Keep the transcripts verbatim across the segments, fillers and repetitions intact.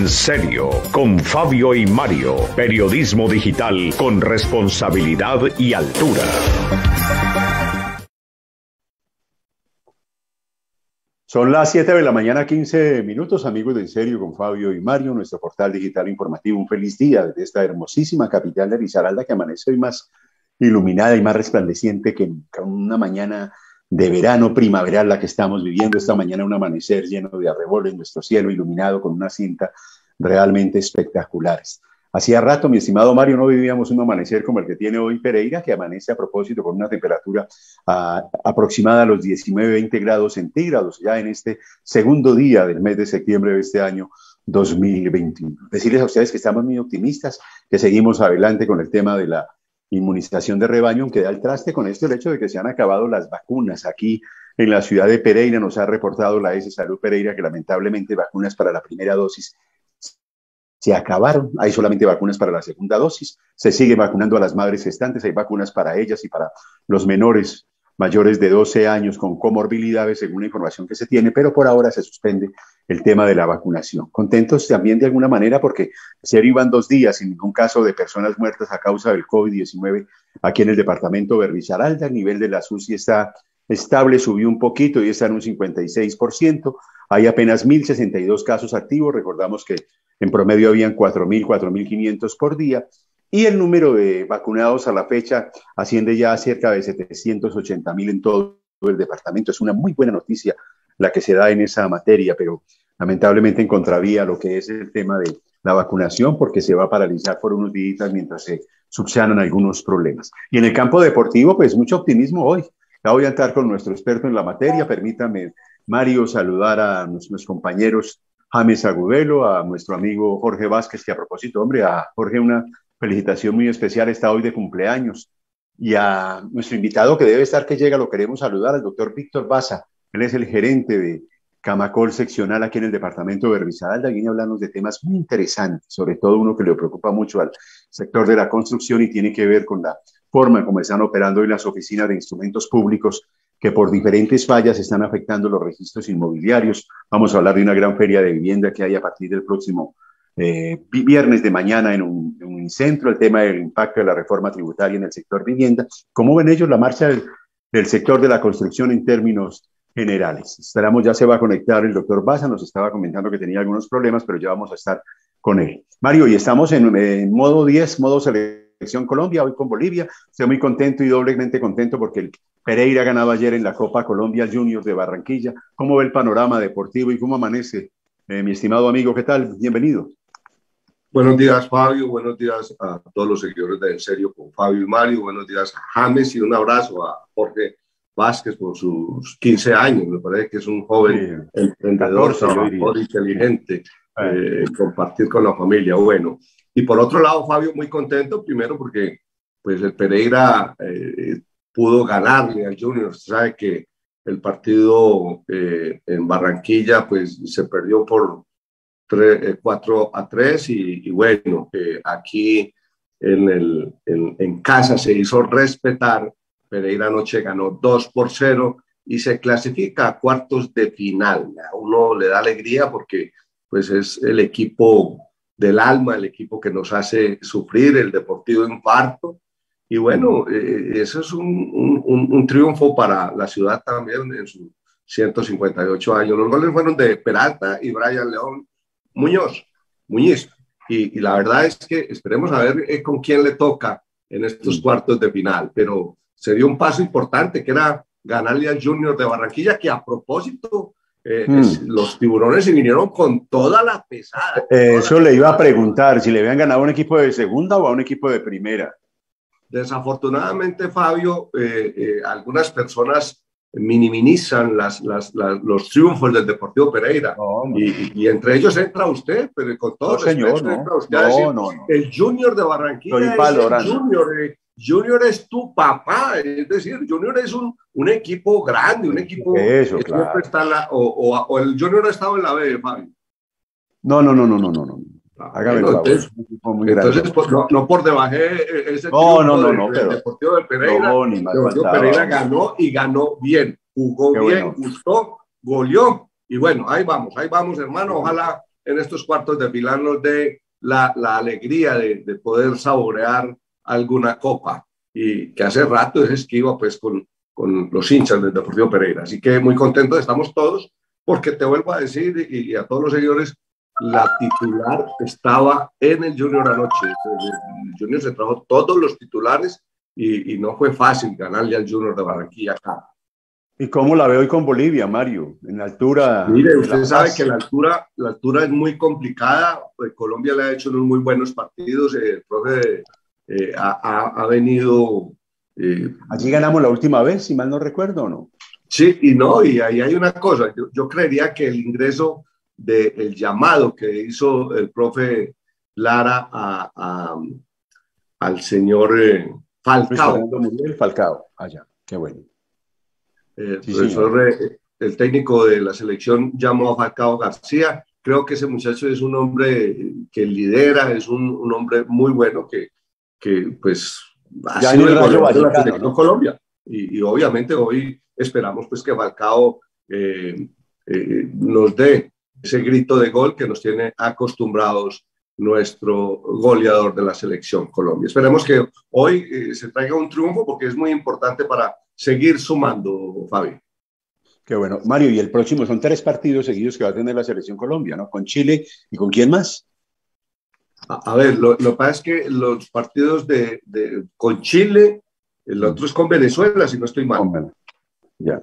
En serio, con Fabio y Mario. Periodismo digital con responsabilidad y altura. Son las siete de la mañana, quince minutos, amigos de En Serio con Fabio y Mario, nuestro portal digital informativo. Un feliz día desde esta hermosísima capital de Risaralda, que amanece hoy más iluminada y más resplandeciente que una mañana de verano primaveral la que estamos viviendo. Esta mañana un amanecer lleno de arreboles en nuestro cielo, iluminado con una cinta realmente espectaculares. Hacía rato, mi estimado Mario, no vivíamos un amanecer como el que tiene hoy Pereira, que amanece a propósito con una temperatura a, aproximada a los diecinueve, veinte grados centígrados, ya en este segundo día del mes de septiembre de este año dos mil veintiuno. Decirles a ustedes que estamos muy optimistas, que seguimos adelante con el tema de la inmunización de rebaño, aunque da el traste con esto el hecho de que se han acabado las vacunas. Aquí en la ciudad de Pereira nos ha reportado la S Salud Pereira que lamentablemente vacunas para la primera dosis se acabaron, hay solamente vacunas para la segunda dosis, se sigue vacunando a las madres gestantes, hay vacunas para ellas y para los menores mayores de doce años con comorbilidades, según la información que se tiene, pero por ahora se suspende el tema de la vacunación. Contentos también de alguna manera porque se iban dos días sin ningún caso de personas muertas a causa del COVID diecinueve aquí en el departamento de Risaralda. El nivel de la S U S I está estable, subió un poquito y está en un cincuenta y seis por ciento. Hay apenas mil sesenta y dos casos activos, recordamos que en promedio habían cuatro mil, cuatro mil quinientos por día, y el número de vacunados a la fecha asciende ya a cerca de setecientos ochenta mil en todo el departamento. Es una muy buena noticia la que se da en esa materia, pero lamentablemente en contravía lo que es el tema de la vacunación, porque se va a paralizar por unos días mientras se subsanan algunos problemas. Y en el campo deportivo, pues mucho optimismo hoy. Ya voy a entrar con nuestro experto en la materia. Permítame, Mario, saludar a nuestros compañeros James Agudelo, a nuestro amigo Jorge Vázquez, que a propósito, hombre, a Jorge una felicitación muy especial, está hoy de cumpleaños, y a nuestro invitado que debe estar que llega, lo queremos saludar, al doctor Víctor Baza. Él es el gerente de Camacol seccional aquí en el departamento de Risaralda, viene a hablarnos de temas muy interesantes, sobre todo uno que le preocupa mucho al sector de la construcción y tiene que ver con la forma en cómo están operando hoy las oficinas de instrumentos públicos que por diferentes fallas están afectando los registros inmobiliarios. Vamos a hablar de una gran feria de vivienda que hay a partir del próximo eh, viernes de mañana en un, en un centro, el tema del impacto de la reforma tributaria en el sector vivienda. ¿Cómo ven ellos la marcha del, del sector de la construcción en términos generales? Esperamos, ya se va a conectar el doctor Baza, nos estaba comentando que tenía algunos problemas, pero ya vamos a estar con él. Mario, y estamos en, en modo diez, modo selección Colombia, hoy con Bolivia. Estoy muy contento y doblemente contento porque el Pereira ha ganado ayer en la Copa Colombia Juniors de Barranquilla. ¿Cómo ve el panorama deportivo y cómo amanece, eh, mi estimado amigo? ¿Qué tal? Bienvenido. Buenos días, Fabio. Buenos días a todos los seguidores de En Serio con Fabio y Mario. Buenos días a James y un abrazo a Jorge Vázquez por sus quince años. Me parece que es un joven sí, emprendedor, catorce, trabajador, inteligente, eh, compartir con la familia. Bueno, y por otro lado, Fabio, muy contento, primero porque pues el Pereira eh, pudo ganarle al Junior. Usted sabe que el partido eh, en Barranquilla pues se perdió por cuatro a tres y, y bueno, eh, aquí en, el, en, en casa se hizo respetar. Pereira anoche ganó dos por cero y se clasifica a cuartos de final. A uno le da alegría porque pues es el equipo del alma, el equipo que nos hace sufrir, el Deportivo Infarto. Y bueno, eh, eso es un, un, un triunfo para la ciudad también en sus ciento cincuenta y ocho años. Los goles fueron de Peralta y Brian León Muñoz, Muñiz. Y, y la verdad es que esperemos a ver eh, con quién le toca en estos cuartos de final. Pero se dio un paso importante, que era ganarle al Junior de Barranquilla, que a propósito, eh, mm. es, los tiburones se vinieron con toda la pesada. Eh, eso le iba a preguntar, si le habían ganado a un equipo de segunda o a un equipo de primera. Desafortunadamente, Fabio, eh, eh, algunas personas minimizan las, las, las, los triunfos del Deportivo Pereira, no, y, y entre ellos entra usted, pero con todo no, respeto señor, no. entra usted no, a decir, no, no. el Junior de Barranquilla es el Junior, eh, Junior es tu papá, es decir, Junior es un, un equipo grande, un equipo Eso, que claro. siempre está en la, o, o, o el Junior ha estado en la B, Fabio. No, no, no, no, no, no, no. Hágame bueno, el favor. Entonces, entonces pues, no, no por debaje ese no, no, no, del, no, del pero, Deportivo de Pereira. No, ni el Deportivo Pereira ganó y ganó bien, jugó Qué bien, bueno. gustó, goleó. Y bueno, ahí vamos, ahí vamos, hermano. Ojalá en estos cuartos de final nos dé la, la alegría de, de poder saborear alguna copa, y que hace rato es esquiva pues con, con los hinchas del Deportivo Pereira. Así que muy contentos estamos todos, porque te vuelvo a decir, y, y a todos los seguidores, la titular estaba en el Junior anoche. El Junior se trajo todos los titulares y, y no fue fácil ganarle al Junior de Barranquilla acá. ¿Y cómo la veo hoy con Bolivia, Mario? En la altura. Mire, usted sabe que la altura, la altura es muy complicada. Pues Colombia le ha hecho unos muy buenos partidos. El profe eh, ha, ha, ha venido. Eh, Allí ganamos la última vez, si mal no recuerdo, ¿o no? Sí, y no, y ahí hay una cosa. Yo, yo creería que el ingreso del llamado que hizo el profe Lara a, a, al señor eh, Falcao. Miguel Falcao, allá, ah, qué bueno. El sí, profesor, eh, el técnico de la selección llamó a Falcao García. Creo que ese muchacho es un hombre que lidera, es un, un hombre muy bueno que, que pues ha ya sido el el goleador de la selección, ¿no? Colombia. Y, y obviamente hoy esperamos pues que Falcao eh, eh, nos dé ese grito de gol que nos tiene acostumbrados nuestro goleador de la selección Colombia. Esperemos que hoy eh, se traiga un triunfo, porque es muy importante para seguir sumando, Fabi. Qué bueno. Mario, y el próximo son tres partidos seguidos que va a tener la selección Colombia, ¿no? Con Chile y ¿con quién más? A, a ver, lo, lo que pasa es que los partidos de, de, con Chile, el otro es con Venezuela, si no estoy mal. Bueno, ya.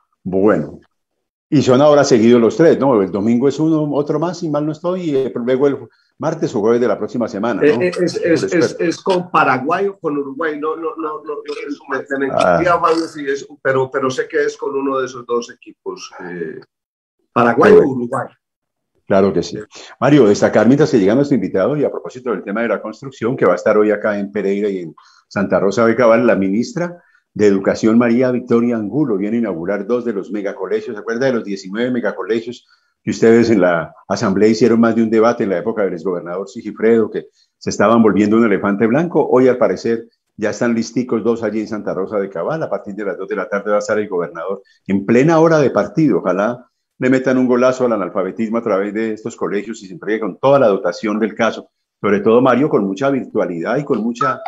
Bueno. Y son ahora seguidos los tres, ¿no? El domingo es uno, otro más, si mal no estoy, y luego el martes o jueves de la próxima semana, ¿no? Es, es, es, es, es con Paraguay o con Uruguay, no, no, no, no, no me, me ah. si es, pero, pero sé que es con uno de esos dos equipos, eh, Paraguay o Uruguay. Claro que sí. Mario, destacar mientras se llega nuestro invitado, y a propósito del tema de la construcción, que va a estar hoy acá en Pereira y en Santa Rosa de Cabal, la ministra de Educación, María Victoria Angulo, viene a inaugurar dos de los megacolegios. ¿Se acuerda de los diecinueve megacolegios que ustedes en la asamblea hicieron más de un debate en la época del exgobernador Sigifredo, que se estaban volviendo un elefante blanco? Hoy, al parecer, ya están listicos dos allí en Santa Rosa de Cabal. A partir de las dos de la tarde va a estar el gobernador en plena hora de partido. Ojalá le metan un golazo al analfabetismo a través de estos colegios y se entregue con toda la dotación del caso. Sobre todo, Mario, con mucha virtualidad y con mucha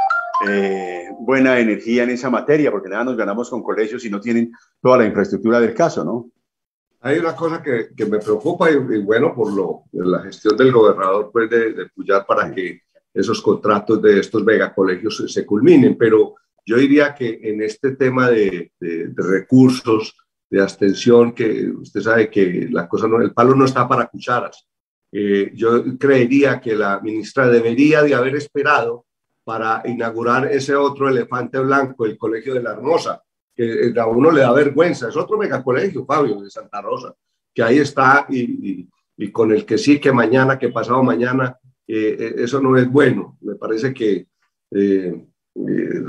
eh, buena energía en esa materia, porque nada nos ganamos con colegios si no tienen toda la infraestructura del caso, ¿no? Hay una cosa que, que me preocupa y, y bueno, por lo, la gestión del gobernador, pues de, de Puyar para que esos contratos de estos megacolegios se, se culminen, pero yo diría que en este tema de, de, de recursos, de abstención, que usted sabe que la cosa no, el palo no está para cucharas. Eh, yo creería que la ministra debería de haber esperado para inaugurar ese otro elefante blanco, el Colegio de la Hermosa, que a uno le da vergüenza. Es otro megacolegio, Fabio, de Santa Rosa, que ahí está y, y, y con el que sí, que mañana, que pasado mañana, eh, eso no es bueno. Me parece que eh, eh,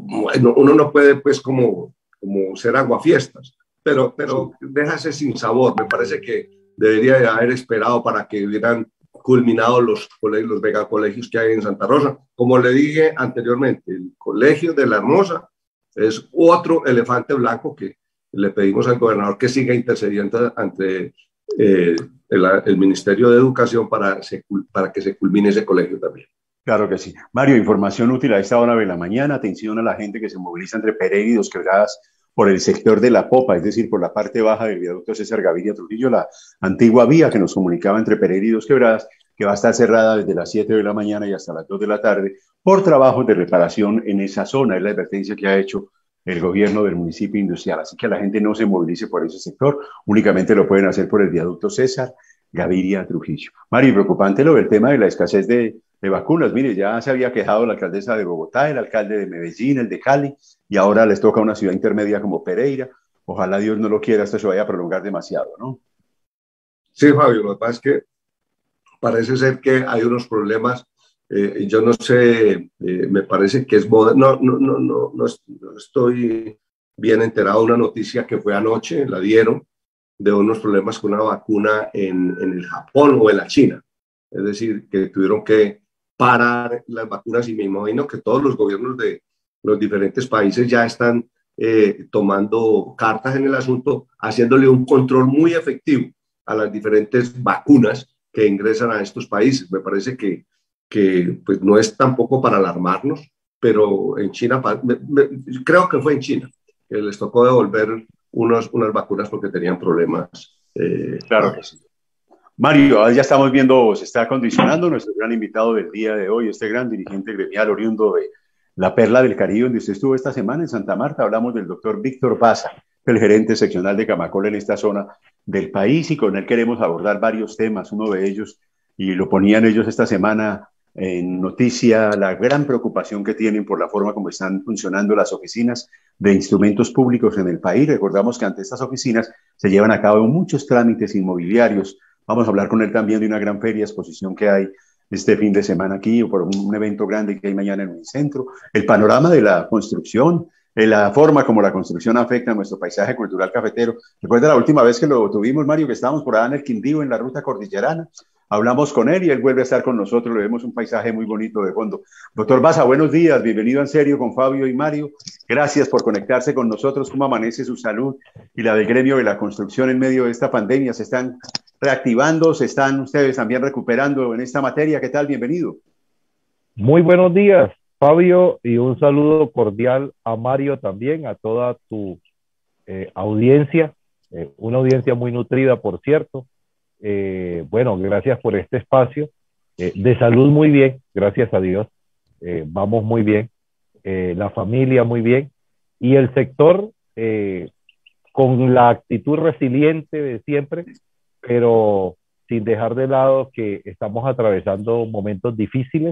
uno no puede pues como, como ser aguafiestas, pero, pero déjase sin sabor. Me parece que debería de haber esperado para que hubieran culminado los, los megacolegios que hay en Santa Rosa. Como le dije anteriormente, el Colegio de la Hermosa es otro elefante blanco que le pedimos al gobernador que siga intercediendo ante eh, el, el Ministerio de Educación para, se, para que se culmine ese colegio también. Claro que sí. Mario, información útil a esta hora de la mañana. Atención a la gente que se moviliza entre Pereira y Dos Quebradas por el sector de la Popa, es decir, por la parte baja del viaducto César Gaviria Trujillo, la antigua vía que nos comunicaba entre Pereira y Dos Quebradas, que va a estar cerrada desde las siete de la mañana y hasta las dos de la tarde por trabajos de reparación en esa zona. Es la advertencia que ha hecho el gobierno del municipio industrial. Así que la gente no se movilice por ese sector, únicamente lo pueden hacer por el viaducto César Gaviria Trujillo. Mario, preocupante lo del tema de la escasez de, de vacunas. Mire, ya se había quejado la alcaldesa de Bogotá, el alcalde de Medellín, el de Cali, y ahora les toca a una ciudad intermedia como Pereira. Ojalá Dios no lo quiera, esto se vaya a prolongar demasiado, ¿no? Sí, Fabio, lo que pasa es que parece ser que hay unos problemas. Eh, yo no sé, eh, me parece que es moda, no, no, no, no, no, no estoy bien enterado de una noticia que fue anoche, la dieron, de unos problemas con una vacuna en, en el Japón o en la China. Es decir, que tuvieron que parar las vacunas y me imagino que todos los gobiernos de los diferentes países ya están eh, tomando cartas en el asunto, haciéndole un control muy efectivo a las diferentes vacunas que ingresan a estos países. Me parece que, que pues no es tampoco para alarmarnos, pero en China, me, me, creo que fue en China, que les tocó devolver unos, unas vacunas porque tenían problemas. Eh, claro que sí. Mario, ya estamos viendo, se está acondicionando nuestro gran invitado del día de hoy, este gran dirigente gremial oriundo de la Perla del Caribe, donde usted estuvo esta semana en Santa Marta. Hablamos del doctor Víctor Baza, el gerente seccional de Camacol en esta zona del país, y con él queremos abordar varios temas. Uno de ellos, y lo ponían ellos esta semana en noticia, la gran preocupación que tienen por la forma como están funcionando las oficinas de instrumentos públicos en el país. Recordamos que ante estas oficinas se llevan a cabo muchos trámites inmobiliarios. Vamos a hablar con él también de una gran feria, exposición que hay este fin de semana aquí, o por un, un evento grande que hay mañana en el centro. El panorama de la construcción, la forma como la construcción afecta a nuestro paisaje cultural cafetero. Recuerda la última vez que lo tuvimos, Mario, que estábamos por allá en el Quindío, en la ruta cordillerana. Hablamos con él y él vuelve a estar con nosotros. Le vemos un paisaje muy bonito de fondo. Doctor Baza, buenos días. Bienvenido a En Serio con Fabio y Mario. Gracias por conectarse con nosotros. ¿Cómo amanece su salud y la del gremio de la construcción en medio de esta pandemia? ¿Se están reactivando? ¿Se están ustedes también recuperando en esta materia? ¿Qué tal? Bienvenido. Muy buenos días, Fabio, y un saludo cordial a Mario también, a toda tu eh, audiencia, eh, una audiencia muy nutrida, por cierto. Eh, bueno, gracias por este espacio. Eh, de salud muy bien, gracias a Dios. Eh, vamos muy bien. Eh, la familia muy bien. Y el sector eh, con la actitud resiliente de siempre, pero sin dejar de lado que estamos atravesando momentos difíciles.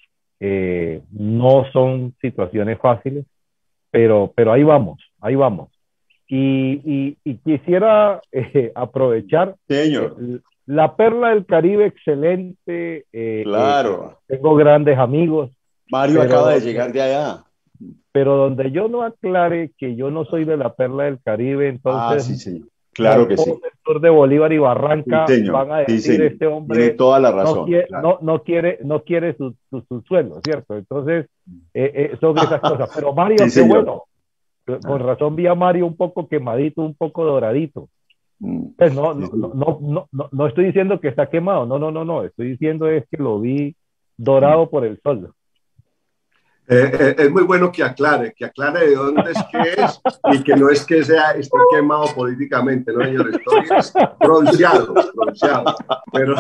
Eh, no son situaciones fáciles, pero, pero ahí vamos, ahí vamos. Y, y, y quisiera eh, aprovechar Señor. Eh, la Perla del Caribe, excelente. Eh, claro. Eh, tengo grandes amigos. Mario acaba de llegar de allá. Pero donde yo no aclare que yo no soy de la Perla del Caribe, entonces... Ah, sí, sí. Claro que sí. El sector de Bolívar y Barranca sí, van a decir, sí, este hombre tiene toda la razón, no, quiere, claro. no, no quiere, no quiere su, su, su sueldo, ¿cierto? Entonces, eh, eh, son esas cosas. Pero Mario, sí, qué señor. bueno. Con razón vi a Mario un poco quemadito, un poco doradito. Pues no, no, no, no, no, no estoy diciendo que está quemado, no, no, no, no. Estoy diciendo es que lo vi dorado por el sol. Eh, eh, es muy bueno que aclare, que aclare de dónde es que es y que no es que sea, esté quemado políticamente, ¿no, señor? Estoy bronceado, bronceado. Pero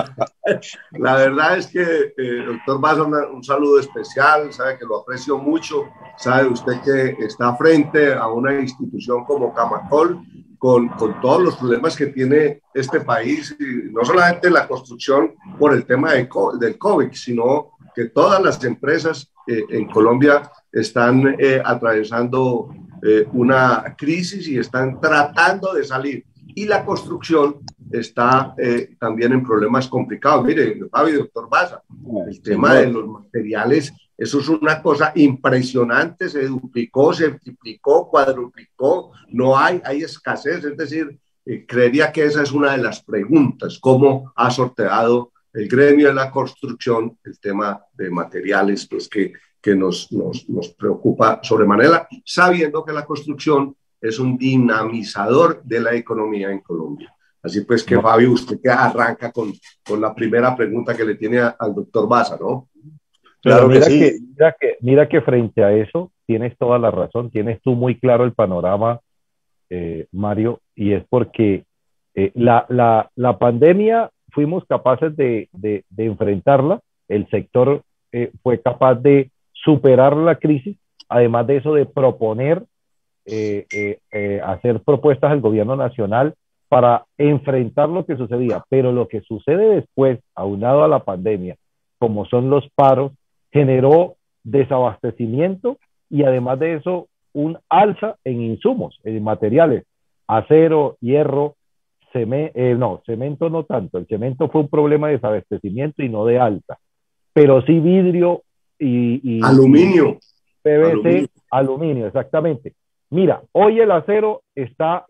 la verdad es que, eh, doctor Baza, un saludo especial, sabe que lo aprecio mucho, sabe usted que está frente a una institución como Camacol, con, con todos los problemas que tiene este país, y no solamente la construcción por el tema de, del COVID, sino que todas las empresas eh, en Colombia están eh, atravesando eh, una crisis y están tratando de salir. Y la construcción está eh, también en problemas complicados. Mire, Fabio, doctor Baza, el tema de los materiales, eso es una cosa impresionante, se duplicó, se triplicó, cuadruplicó, no hay, hay escasez. Es decir, eh, creería que esa es una de las preguntas, ¿cómo ha sorteado el gremio de la construcción el tema de materiales, pues que, que nos, nos, nos preocupa sobremanera, sabiendo que la construcción es un dinamizador de la economía en Colombia? Así pues que, Fabio, usted que arranca con, con la primera pregunta que le tiene a, al doctor Baza, ¿no? Claro, mira, que sí. que, mira, que, mira que frente a eso tienes toda la razón, tienes tú muy claro el panorama, eh, Mario, y es porque eh, la, la, la pandemia fuimos capaces de, de, de enfrentarla, el sector eh, fue capaz de superar la crisis, además de eso de proponer, eh, eh, eh, hacer propuestas al gobierno nacional para enfrentar lo que sucedía, pero lo que sucede después, aunado a la pandemia, como son los paros, generó desabastecimiento y además de eso un alza en insumos, en materiales, acero, hierro, Cemento, eh, no, cemento no tanto, el cemento fue un problema de desabastecimiento y no de alta, pero sí vidrio y, y aluminio, y P V C, aluminio. aluminio, exactamente. Mira, hoy el acero está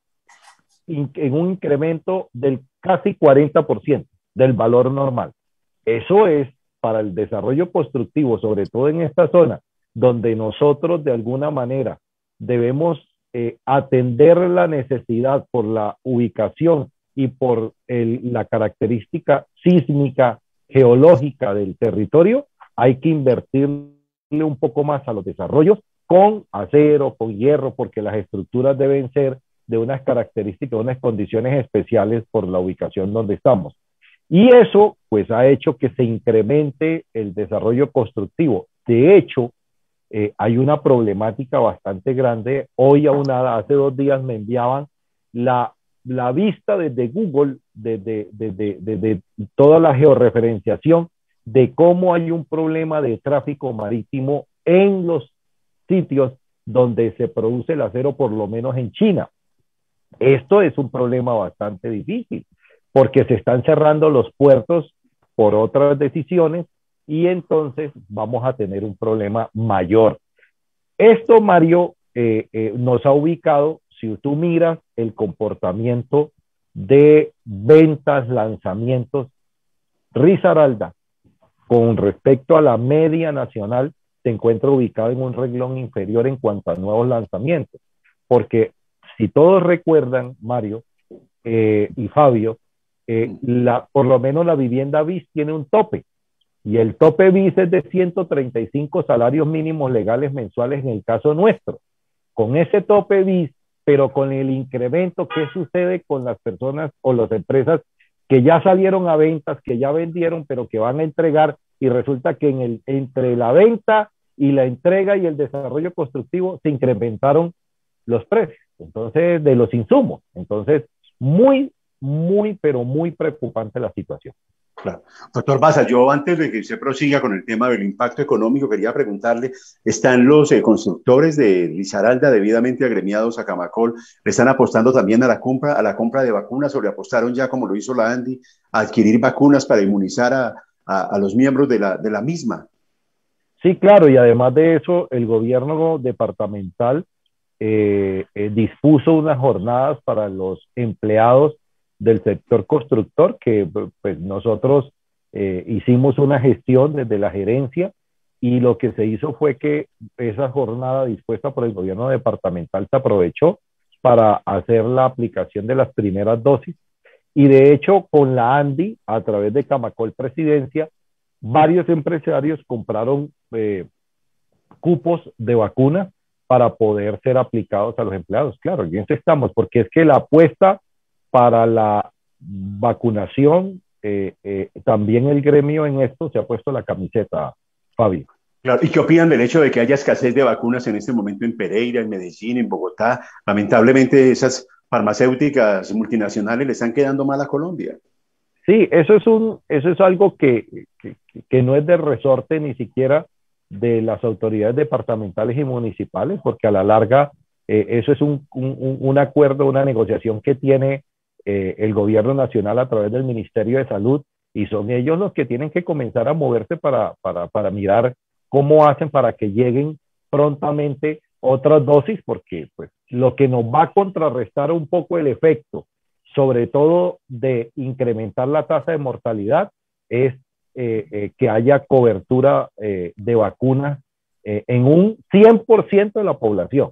in, en un incremento del casi cuarenta por ciento del valor normal. Eso es para el desarrollo constructivo, sobre todo en esta zona, donde nosotros de alguna manera debemos Eh, atender la necesidad por la ubicación y por el, la característica sísmica, geológica del territorio, hay que invertirle un poco más a los desarrollos con acero, con hierro, porque las estructuras deben ser de unas características, unas condiciones especiales por la ubicación donde estamos. Y eso, pues, ha hecho que se incremente el desarrollo constructivo. De hecho, eh, hay una problemática bastante grande. Hoy aunada, hace dos días me enviaban la, la vista desde Google, desde, desde, desde toda la georreferenciación de cómo hay un problema de tráfico marítimo en los sitios donde se produce el acero, por lo menos en China. Esto es un problema bastante difícil, porque se están cerrando los puertos por otras decisiones y entonces vamos a tener un problema mayor. Esto, Mario, eh, eh, nos ha ubicado, si tú miras el comportamiento de ventas, lanzamientos, Risaralda, con respecto a la media nacional, se encuentra ubicado en un renglón inferior en cuanto a nuevos lanzamientos. Porque si todos recuerdan, Mario eh, y Fabio, eh, la, por lo menos la vivienda B I S tiene un tope. Y el tope B I S es de ciento treinta y cinco salarios mínimos legales mensuales en el caso nuestro. Con ese tope B I S, pero con el incremento, ¿qué sucede con las personas o las empresas que ya salieron a ventas, que ya vendieron, pero que van a entregar? Y resulta que en el, entre la venta y la entrega y el desarrollo constructivo se incrementaron los precios, entonces, de los insumos. Entonces, muy, muy, pero muy preocupante la situación. Claro. Doctor Baza, yo antes de que usted prosiga con el tema del impacto económico, quería preguntarle, ¿están los eh, constructores de Risaralda debidamente agremiados a Camacol, le están apostando también a la compra, a la compra de vacunas, o le apostaron ya, como lo hizo la ANDI, a adquirir vacunas para inmunizar a, a, a los miembros de la, de la misma? Sí, claro, y además de eso, el gobierno departamental eh, eh, dispuso unas jornadas para los empleados del sector constructor, que pues nosotros eh, hicimos una gestión desde la gerencia, y lo que se hizo fue que esa jornada dispuesta por el gobierno departamental se aprovechó para hacer la aplicación de las primeras dosis, y de hecho con la ANDI, a través de Camacol Presidencia, varios empresarios compraron eh, cupos de vacunas para poder ser aplicados a los empleados. Claro, y en eso estamos, porque es que la apuesta para la vacunación, eh, eh, también el gremio en esto se ha puesto la camiseta, Fabio. Claro. ¿Y qué opinan del hecho de que haya escasez de vacunas en este momento en Pereira, en Medellín, en Bogotá? Lamentablemente esas farmacéuticas multinacionales le están quedando mal a Colombia. Sí, eso es, un, eso es algo que, que, que no es de resorte ni siquiera de las autoridades departamentales y municipales, porque a la larga eh, eso es un, un, un acuerdo, una negociación que tiene eh, el gobierno nacional a través del Ministerio de Salud, y son ellos los que tienen que comenzar a moverse para, para, para mirar cómo hacen para que lleguen prontamente otras dosis, porque pues, lo que nos va a contrarrestar un poco el efecto, sobre todo de incrementar la tasa de mortalidad, es eh, eh, que haya cobertura eh, de vacunas eh, en un cien por ciento de la población.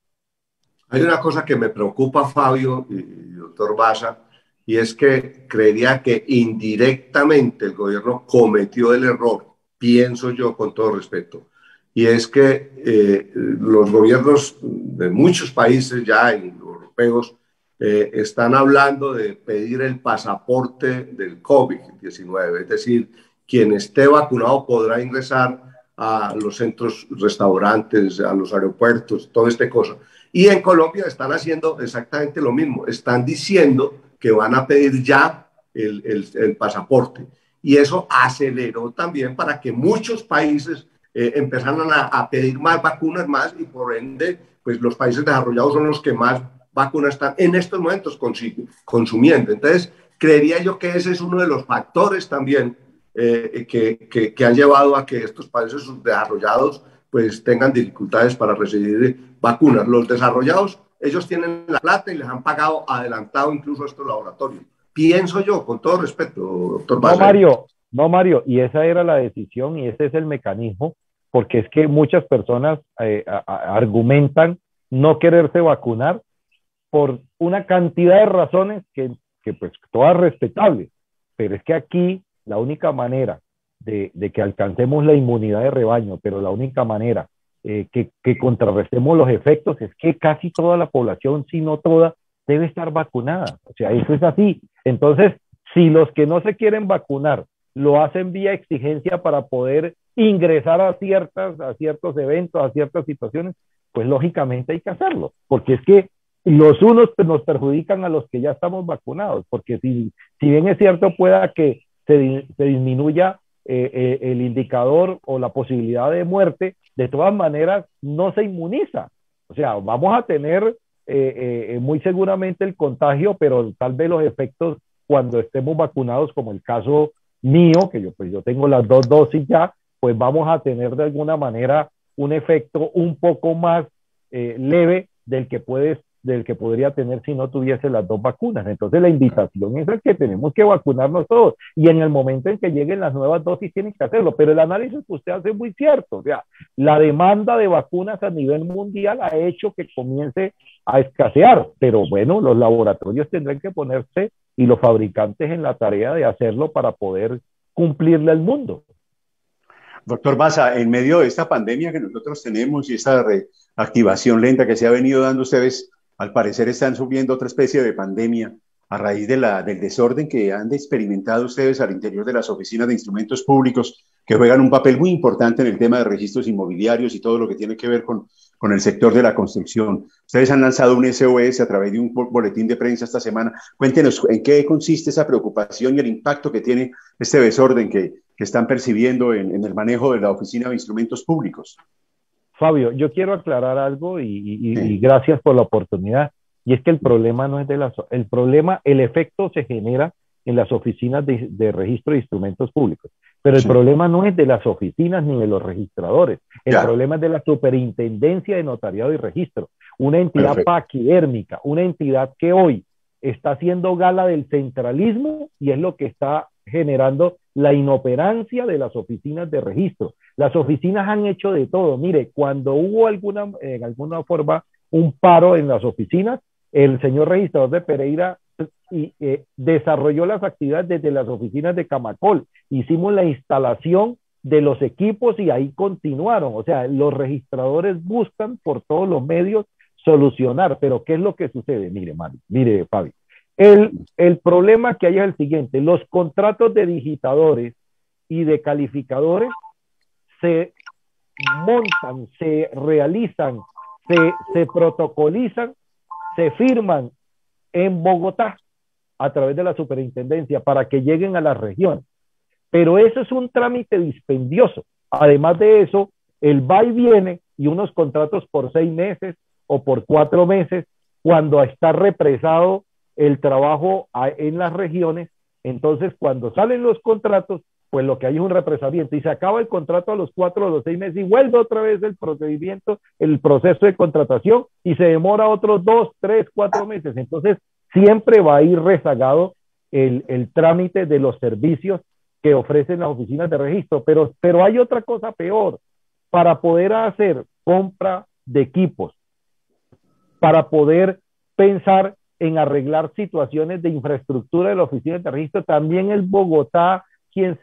Hay una cosa que me preocupa, Fabio y, y doctor Baza, y es que creería que indirectamente el gobierno cometió el error, pienso yo con todo respeto, y es que eh, los gobiernos de muchos países ya europeos eh, están hablando de pedir el pasaporte del COVID diecinueve, es decir, quien esté vacunado podrá ingresar a los centros, restaurantes, a los aeropuertos, toda esta cosa. Y en Colombia están haciendo exactamente lo mismo, están diciendo que van a pedir ya el, el, el pasaporte. Y eso aceleró también para que muchos países eh, empezaran a, a pedir más vacunas más, y por ende, pues los países desarrollados son los que más vacunas están en estos momentos consumiendo. Entonces, creería yo que ese es uno de los factores también eh, que, que, que han llevado a que estos países desarrollados pues tengan dificultades para recibir vacunas. Los desarrollados, ellos tienen la plata y les han pagado adelantado incluso a estos laboratorios. Pienso yo, con todo respeto, doctor Baza. No, Mario, no, Mario, y esa era la decisión y ese es el mecanismo, porque es que muchas personas eh, a, a, argumentan no quererse vacunar por una cantidad de razones que que pues todas respetables, pero es que aquí la única manera de, de que alcancemos la inmunidad de rebaño, pero la única manera eh, que, que contrarrestemos los efectos es que casi toda la población, si no toda, debe estar vacunada. O sea, eso es así. Entonces, si los que no se quieren vacunar lo hacen vía exigencia para poder ingresar a, ciertas, a ciertos eventos, a ciertas situaciones, pues lógicamente hay que hacerlo, porque es que los unos nos perjudican a los que ya estamos vacunados, porque si, si bien es cierto pueda que se, se disminuya eh, eh, el indicador o la posibilidad de muerte, de todas maneras no se inmuniza. O sea, vamos a tener eh, eh, muy seguramente el contagio, pero tal vez los efectos cuando estemos vacunados, como el caso mío, que yo, pues yo tengo las dos dosis ya, pues vamos a tener de alguna manera un efecto un poco más eh, leve del que puedes, del que podría tener si no tuviese las dos vacunas. Entonces la invitación es a que tenemos que vacunarnos todos y en el momento en que lleguen las nuevas dosis tienen que hacerlo, pero el análisis que usted hace es muy cierto. O sea, la demanda de vacunas a nivel mundial ha hecho que comience a escasear, pero bueno, los laboratorios tendrán que ponerse y los fabricantes en la tarea de hacerlo para poder cumplirle al mundo. Doctor Maza, en medio de esta pandemia que nosotros tenemos y esta reactivación lenta que se ha venido dando, ustedes al parecer están subiendo otra especie de pandemia a raíz de la, del desorden que han experimentado ustedes al interior de las oficinas de instrumentos públicos, que juegan un papel muy importante en el tema de registros inmobiliarios y todo lo que tiene que ver con, con el sector de la construcción. Ustedes han lanzado un S O S a través de un boletín de prensa esta semana. Cuéntenos en qué consiste esa preocupación y el impacto que tiene este desorden que, que están percibiendo en, en el manejo de la oficina de instrumentos públicos. Fabio, yo quiero aclarar algo y, y, sí. y gracias por la oportunidad. Y es que el problema no es de las, el problema, el efecto se genera en las oficinas de, de registro de instrumentos públicos, pero el sí. problema no es de las oficinas ni de los registradores, el ya. problema es de la Superintendencia de Notariado y Registro, una entidad Perfecto. paquidérmica, una entidad que hoy está haciendo gala del centralismo y es lo que está generando la inoperancia de las oficinas de registro. Las oficinas han hecho de todo. Mire, cuando hubo alguna, en alguna forma un paro en las oficinas, el señor registrador de Pereira y, eh, desarrolló las actividades desde las oficinas de Camacol. Hicimos la instalación de los equipos y ahí continuaron. O sea, los registradores buscan por todos los medios solucionar. Pero ¿qué es lo que sucede? Mire, Mario, mire, Fabio. El, el problema que hay es el siguiente. Los contratos de digitadores y de calificadores se montan, se realizan, se, se protocolizan, se firman en Bogotá a través de la superintendencia para que lleguen a las regiones. Pero eso es un trámite dispendioso. Además de eso, el va y viene y unos contratos por seis meses o por cuatro meses, cuando está represado el trabajo en las regiones, entonces cuando salen los contratos, pues lo que hay es un represamiento y se acaba el contrato a los cuatro o los seis meses y vuelve otra vez el procedimiento, el proceso de contratación y se demora otros dos, tres, cuatro meses. Entonces siempre va a ir rezagado el, el trámite de los servicios que ofrecen las oficinas de registro, pero, pero hay otra cosa peor. Para poder hacer compra de equipos, para poder pensar en arreglar situaciones de infraestructura de la oficina de registro, también es Bogotá quien se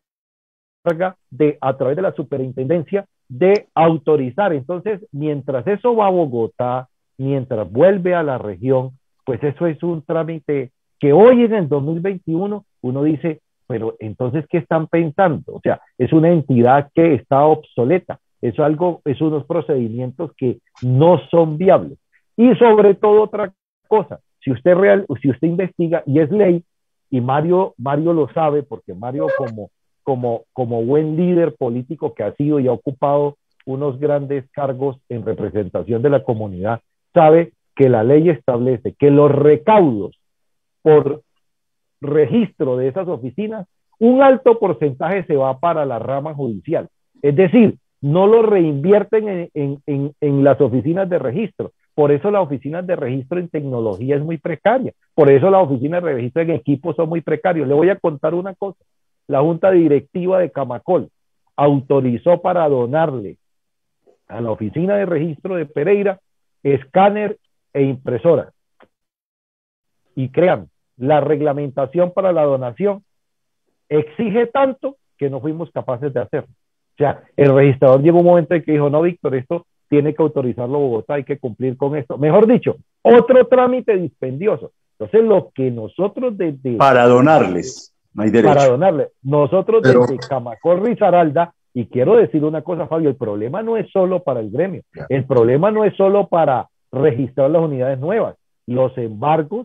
encarga de, a través de la superintendencia, de autorizar. Entonces, mientras eso va a Bogotá, mientras vuelve a la región, pues eso es un trámite que hoy en el dos mil veintiuno uno dice, pero entonces, ¿qué están pensando? O sea, es una entidad que está obsoleta, es algo, es unos procedimientos que no son viables. Y sobre todo otra cosa, si usted real, si usted investiga, y es ley, y Mario, Mario lo sabe, porque Mario como, como, como buen líder político que ha sido y ha ocupado unos grandes cargos en representación de la comunidad, sabe que la ley establece que los recaudos por registro de esas oficinas, un alto porcentaje se va para la rama judicial. Es decir, no lo reinvierten en, en, en, en las oficinas de registro. Por eso las oficinas de registro en tecnología es muy precaria. Por eso las oficinas de registro en equipos son muy precarios. Le voy a contar una cosa. La Junta Directiva de Camacol autorizó para donarle a la oficina de registro de Pereira escáner e impresora. Y crean, la reglamentación para la donación exige tanto que no fuimos capaces de hacerlo. O sea, el registrador llegó un momento en que dijo, no, Víctor, esto tiene que autorizarlo Bogotá, hay que cumplir con esto. Mejor dicho, otro trámite dispendioso. Entonces, lo que nosotros desde... Para donarles, no hay derecho. Para donarles. Nosotros Pero, desde Camacol Risaralda, y quiero decir una cosa, Fabio, el problema no es solo para el gremio, el problema no es solo para registrar las unidades nuevas, los embargos,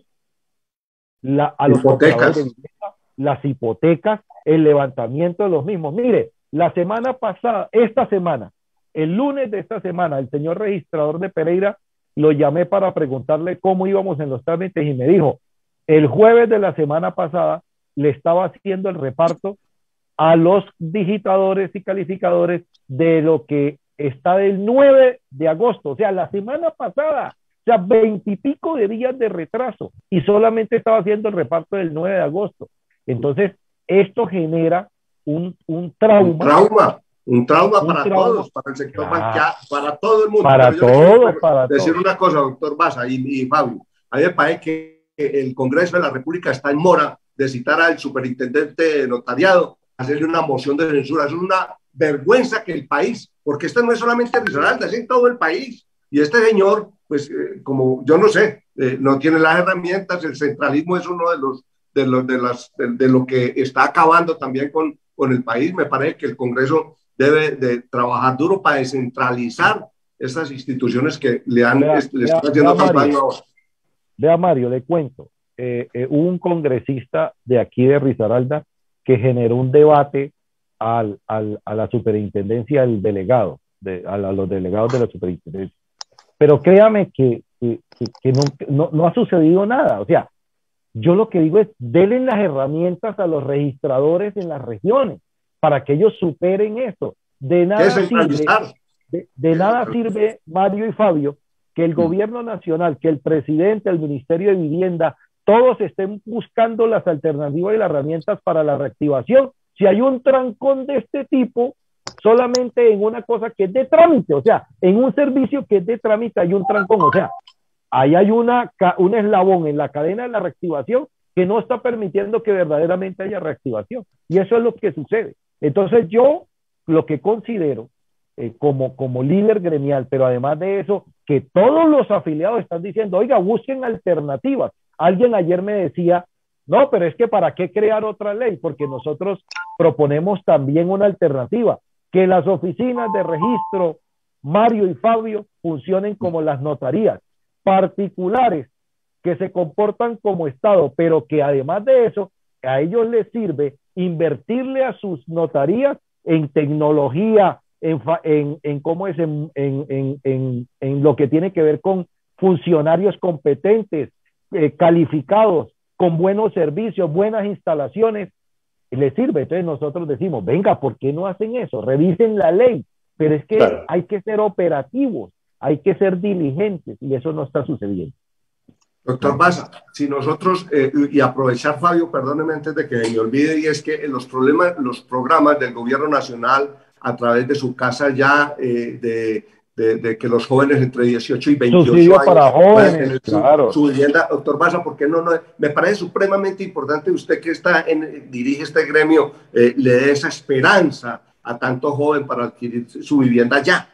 la, a los compradores de vivienda, las hipotecas, el levantamiento de los mismos. Mire, la semana pasada, esta semana, el lunes de esta semana, el señor registrador de Pereira lo llamé para preguntarle cómo íbamos en los trámites y me dijo, el jueves de la semana pasada le estaba haciendo el reparto a los digitadores y calificadores de lo que está del nueve de agosto, o sea, la semana pasada, o sea, veintipico de días de retraso y solamente estaba haciendo el reparto del nueve de agosto. Entonces, esto genera un, un trauma. Un trauma. Un trauma un para trauma. todos, para el sector claro. bancario, para todo el mundo. Para todos, para decir todos. una cosa, doctor Baza y, y Fabio, a mí me parece que el Congreso de la República está en mora de citar al superintendente de notariado, hacerle una moción de censura. Es una vergüenza que el país, porque esto no es solamente Risaralda, es en todo el país. Y este señor, pues, eh, como yo no sé, eh, no tiene las herramientas, el centralismo es uno de los, de, los, de, las, de, de lo que está acabando también con, con el país. Me parece que el Congreso debe de trabajar duro para descentralizar estas instituciones que le, han, vea, le están haciendo campaña ahora. Vea, Mario, le cuento. Eh, eh, hubo un congresista de aquí de Risaralda que generó un debate al, al, a la superintendencia del delegado, de, a, la, a los delegados de la superintendencia. Pero créame que, que, que, que no, no, no ha sucedido nada. O sea, yo lo que digo es, denle las herramientas a los registradores en las regiones para que ellos superen esto. De nada sirve, de, de nada sirve, Mario y Fabio, que el gobierno nacional, que el presidente, el Ministerio de Vivienda, todos estén buscando las alternativas y las herramientas para la reactivación. Si hay un trancón de este tipo, solamente en una cosa que es de trámite, o sea, en un servicio que es de trámite hay un trancón, o sea, ahí hay una, un eslabón en la cadena de la reactivación que no está permitiendo que verdaderamente haya reactivación. Y eso es lo que sucede. Entonces yo lo que considero eh, como, como líder gremial, pero además de eso, que todos los afiliados están diciendo, oiga, busquen alternativas. Alguien ayer me decía, no, pero es que ¿para qué crear otra ley? Porque nosotros proponemos también una alternativa, que las oficinas de registro, Mario y Fabio, funcionen como las notarías, particulares que se comportan como Estado, pero que además de eso, a ellos les sirve invertirle a sus notarías en tecnología, en, en, en cómo es, en, en, en, en lo que tiene que ver con funcionarios competentes, eh, calificados, con buenos servicios, buenas instalaciones, les sirve. Entonces nosotros decimos, venga, ¿por qué no hacen eso? Revisen la ley, pero es que claro, hay que ser operativos, hay que ser diligentes, y eso no está sucediendo. Doctor Baza, si nosotros, eh, y aprovechar, Fabio, perdóneme antes de que me olvide, y es que los problemas, los programas del gobierno nacional a través de su casa ya, eh, de, de, de que los jóvenes entre dieciocho y veintiocho Subsidio años para jóvenes, tener claro. su, su vivienda. Doctor Baza, ¿por qué no, no? Me parece supremamente importante, usted que está en, dirige este gremio, eh, le dé esa esperanza a tanto joven para adquirir su vivienda ya.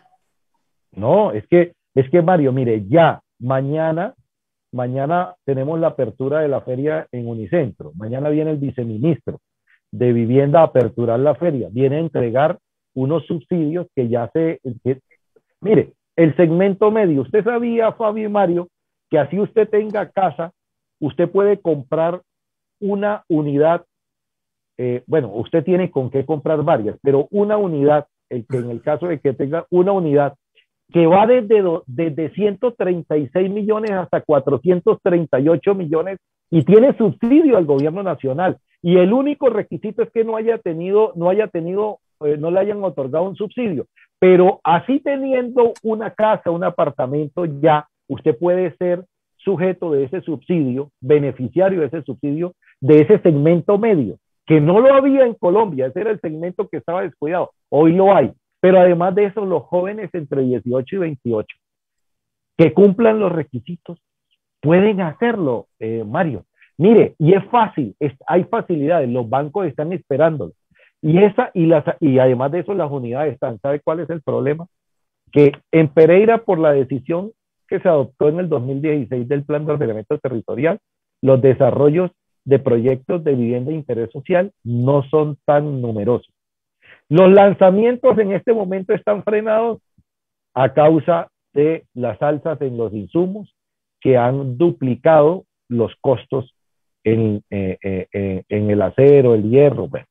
No, es que, es que Mario, mire, ya, mañana, mañana tenemos la apertura de la feria en Unicentro. Mañana viene el viceministro de Vivienda a aperturar la feria. Viene a entregar unos subsidios que ya se... Que, mire, el segmento medio. Usted sabía, Fabio y Mario, que así usted tenga casa, usted puede comprar una unidad. Eh, bueno, usted tiene con qué comprar varias, pero una unidad, el que en el caso de que tenga una unidad, que va desde, desde ciento treinta y seis millones hasta cuatrocientos treinta y ocho millones y tiene subsidio al gobierno nacional. Y el único requisito es que no haya tenido, no haya tenido, eh, no le hayan otorgado un subsidio. Pero así teniendo una casa, un apartamento, ya usted puede ser sujeto de ese subsidio, beneficiario de ese subsidio, de ese segmento medio, que no lo había en Colombia. Ese era el segmento que estaba descuidado. Hoy lo hay. Pero además de eso, los jóvenes entre dieciocho y veintiocho que cumplan los requisitos pueden hacerlo, eh, Mario. Mire, y es fácil, es, hay facilidades, los bancos están esperándolo. Y, esa, y, las, y además de eso, las unidades están. ¿Sabe cuál es el problema? Que en Pereira, por la decisión que se adoptó en el dos mil dieciséis del Plan de Ordenamiento Territorial, los desarrollos de proyectos de vivienda de interés social no son tan numerosos. Los lanzamientos en este momento están frenados a causa de las alzas en los insumos que han duplicado los costos en, eh, eh, en el acero, el hierro. Bueno.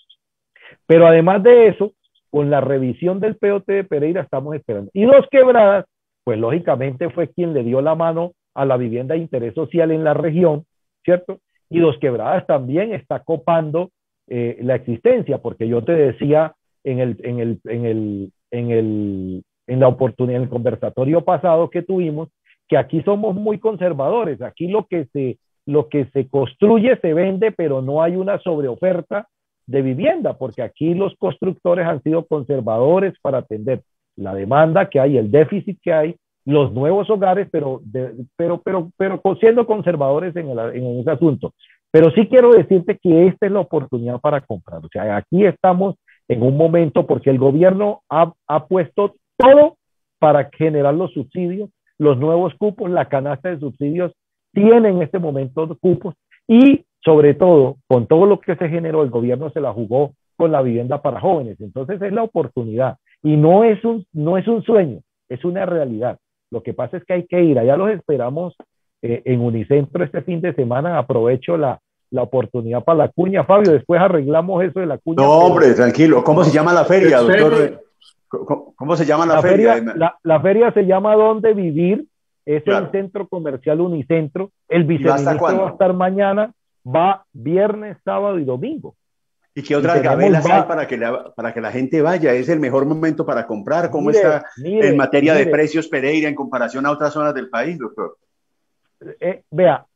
Pero además de eso, con la revisión del P O T de Pereira estamos esperando. Y Dos Quebradas, pues lógicamente fue quien le dio la mano a la vivienda de interés social en la región, ¿cierto? Y Dos Quebradas también está copando eh, la existencia, porque yo te decía en el, en el, en el, en el, en la oportunidad, en el conversatorio pasado que tuvimos, que aquí somos muy conservadores. Aquí lo que se, lo que se construye se vende, pero no hay una sobreoferta de vivienda, porque aquí los constructores han sido conservadores para atender la demanda que hay, el déficit que hay, los nuevos hogares, pero, de, pero, pero, pero siendo conservadores en, el, en ese asunto. Pero sí quiero decirte que esta es la oportunidad para comprar. O sea, aquí estamos en un momento porque el gobierno ha, ha puesto todo para generar los subsidios, los nuevos cupos, la canasta de subsidios tiene en este momento cupos y sobre todo con todo lo que se generó, el gobierno se la jugó con la vivienda para jóvenes. Entonces es la oportunidad y no es un, no es un sueño, es una realidad. Lo que pasa es que hay que ir, allá los esperamos eh, en Unicentro este fin de semana. Aprovecho la, la oportunidad para la cuña, Fabio, después arreglamos eso de la cuña. No, hombre, pero... tranquilo. ¿Cómo se llama la feria, doctor? ¿Cómo, cómo se llama la, la feria? feria la, la feria se llama ¿Dónde Vivir? Es claro. El centro comercial Unicentro. El viceministro va a estar mañana, va viernes, sábado y domingo. ¿Y qué otras y gabelas va... hay para que, la, para que la gente vaya? ¿Es el mejor momento para comprar? ¿Cómo mire, está mire, en materia mire. de precios Pereira en comparación a otras zonas del país, doctor? Eh, vea,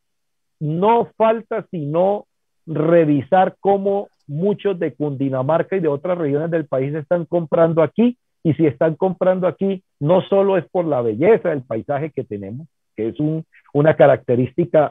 no falta sino revisar cómo muchos de Cundinamarca y de otras regiones del país están comprando aquí, y si están comprando aquí, no solo es por la belleza del paisaje que tenemos, que es un, una característica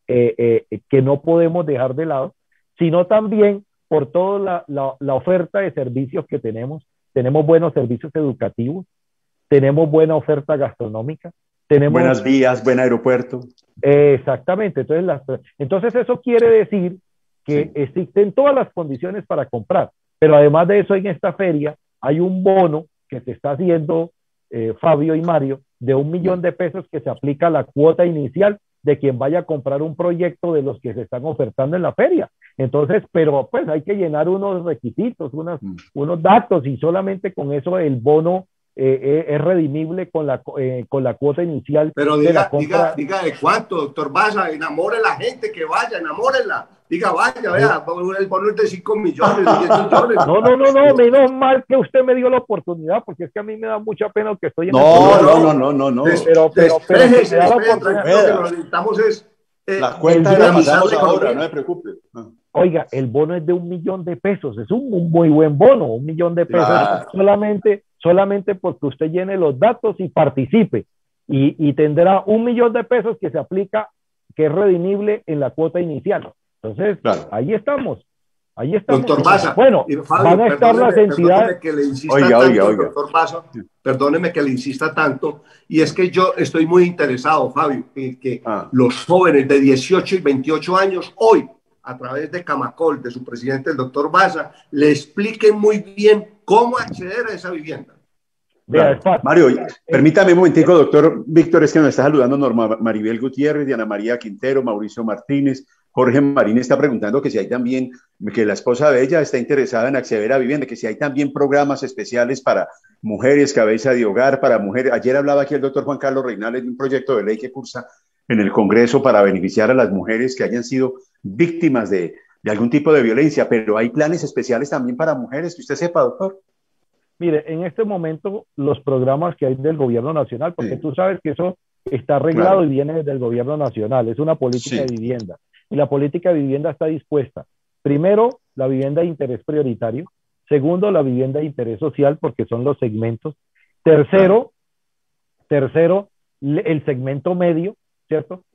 eh, eh, que no podemos dejar de lado, sino también por toda la, la, la oferta de servicios que tenemos. Tenemos buenos servicios educativos, tenemos buena oferta gastronómica, tenemos... Buenas vías, buen aeropuerto. Eh, exactamente, entonces, las, entonces eso quiere decir que sí. existen todas las condiciones para comprar, pero además de eso en esta feria hay un bono que se está haciendo, eh, Fabio y Mario, de un millón de pesos que se aplica a la cuota inicial de quien vaya a comprar un proyecto de los que se están ofertando en la feria. Entonces, pero pues hay que llenar unos requisitos, unos, mm. unos datos, y solamente con eso el bono eh, eh, es redimible con la, eh, con la cuota inicial. Pero diga, de la compra. diga, diga de cuánto, doctor Baza, enamore a la gente, que vaya, enamórenla. Diga, vaya, vea, el bono es de cinco millones, diez millones. No, no, no, no, menos mal que usted me dio la oportunidad, porque es que a mí me da mucha pena que estoy en no, el no, no, no, no, no, Pero, pero, pero, pero despeje, la oportunidad. Lo que necesitamos es eh, la cuenta la pasamos ahora, no se preocupe. Oiga, el bono es de un millón de pesos, es un, un muy buen bono, un millón de pesos, claro. solamente, solamente porque usted llene los datos y participe, y, y tendrá un millón de pesos que se aplica, que es redimible en la cuota inicial. Entonces, claro. ahí estamos, ahí estamos. Doctor Baza, bueno, Fabio, van a estar las entidades. Perdóneme que le insista oiga, tanto, oiga, oiga. doctor Baza, perdóneme que le insista tanto, y es que yo estoy muy interesado, Fabio, en que ah. los jóvenes de dieciocho y veintiocho años hoy, a través de Camacol, de su presidente, el doctor Baza, le expliquen muy bien cómo acceder a esa vivienda. Claro. Mario, permítame un momentico, doctor Víctor, es que nos está saludando Norma Maribel Gutiérrez, Diana María Quintero, Mauricio Martínez, Jorge Marín está preguntando que si hay también, que la esposa de ella está interesada en acceder a vivienda, que si hay también programas especiales para mujeres, cabeza de hogar, para mujeres. Ayer hablaba aquí el doctor Juan Carlos Reinales de un proyecto de ley que cursa en el Congreso para beneficiar a las mujeres que hayan sido víctimas de, de algún tipo de violencia, pero hay planes especiales también para mujeres, que usted sepa, doctor. Mire, en este momento los programas que hay del gobierno nacional, porque sí. tú sabes que eso está arreglado claro. y viene del gobierno nacional, es una política sí. de vivienda. Y la política de vivienda está dispuesta. Primero, la vivienda de interés prioritario. Segundo, la vivienda de interés social, porque son los segmentos. Tercero, claro. tercero, el segmento medio, ¿cierto?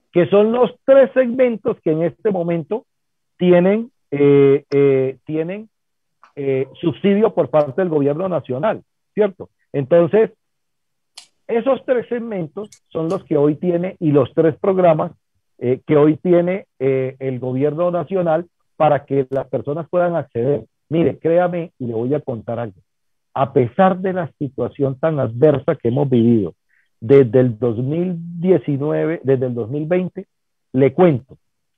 que son los tres segmentos que en este momento tienen, eh, eh, tienen eh, subsidio por parte del gobierno nacional, ¿cierto? Entonces, esos tres segmentos son los que hoy tiene y los tres programas eh, que hoy tiene eh, el gobierno nacional para que las personas puedan acceder. Mire, créame y le voy a contar algo. A pesar de la situación tan adversa que hemos vivido desde el dos mil diecinueve, desde el dos mil veinte, le cuento,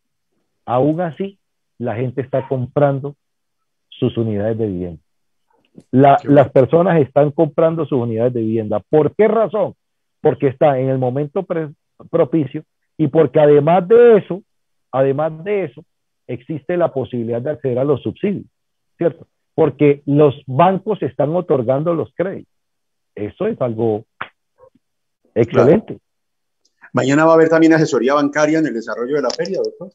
aún así la gente está comprando sus unidades de vivienda. La, las personas están comprando sus unidades de vivienda. ¿Por qué razón? Porque está en el momento pre, propicio y porque además de eso, además de eso, existe la posibilidad de acceder a los subsidios, ¿cierto? Porque los bancos están otorgando los créditos. Eso es algo excelente. Claro. Mañana va a haber también asesoría bancaria en el desarrollo de la feria, doctor.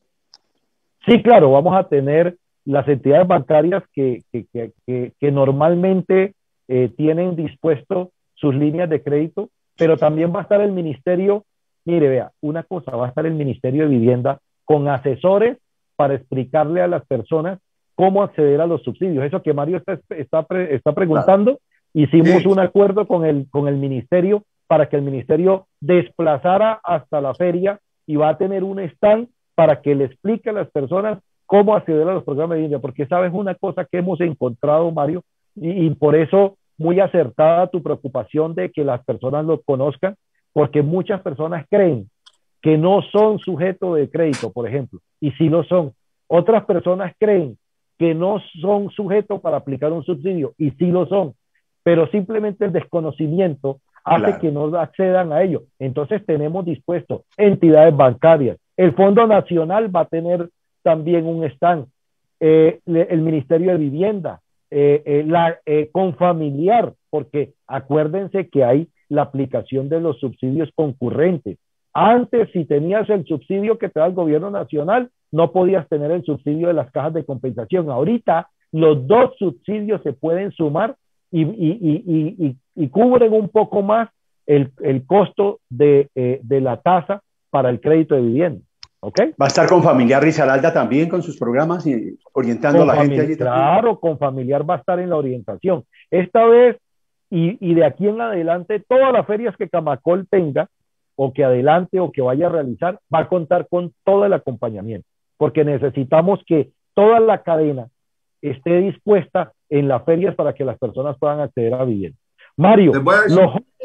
Sí, claro, vamos a tener las entidades bancarias que, que, que, que, que normalmente eh, tienen dispuesto sus líneas de crédito, pero también va a estar el ministerio, mire, vea, una cosa, va a estar el Ministerio de Vivienda con asesores para explicarle a las personas cómo acceder a los subsidios. Eso que Mario está, está, pre, está preguntando, claro. Hicimos sí. un acuerdo con el, con el ministerio para que el ministerio desplazara hasta la feria y va a tener un stand para que le explique a las personas cómo acceder a los programas de vivienda, porque sabes una cosa que hemos encontrado, Mario, y, y por eso muy acertada tu preocupación de que las personas lo conozcan, porque muchas personas creen que no son sujetos de crédito, por ejemplo, y sí lo son. Otras personas creen que no son sujetos para aplicar un subsidio, y sí lo son, pero simplemente el desconocimiento hace claro. que no accedan a ello. Entonces tenemos dispuesto entidades bancarias, el Fondo Nacional va a tener también un stand, eh, el Ministerio de Vivienda, eh, eh, la eh, Confamiliar, porque acuérdense que hay la aplicación de los subsidios concurrentes. Antes, si tenías el subsidio que te da el gobierno nacional, no podías tener el subsidio de las cajas de compensación. Ahorita, los dos subsidios se pueden sumar y, y, y, y, y cubren un poco más el, el costo de, eh, de la tasa para el crédito de vivienda. ¿Okay? Va a estar Confamiliar Risaralda también con sus programas y orientando con a la gente allí. Claro, Confamiliar va a estar en la orientación. Esta vez y, y de aquí en adelante, todas las ferias que Camacol tenga, o que adelante o que vaya a realizar, va a contar con todo el acompañamiento, porque necesitamos que toda la cadena esté dispuesta en las ferias para que las personas puedan acceder a vivienda. Mario, los,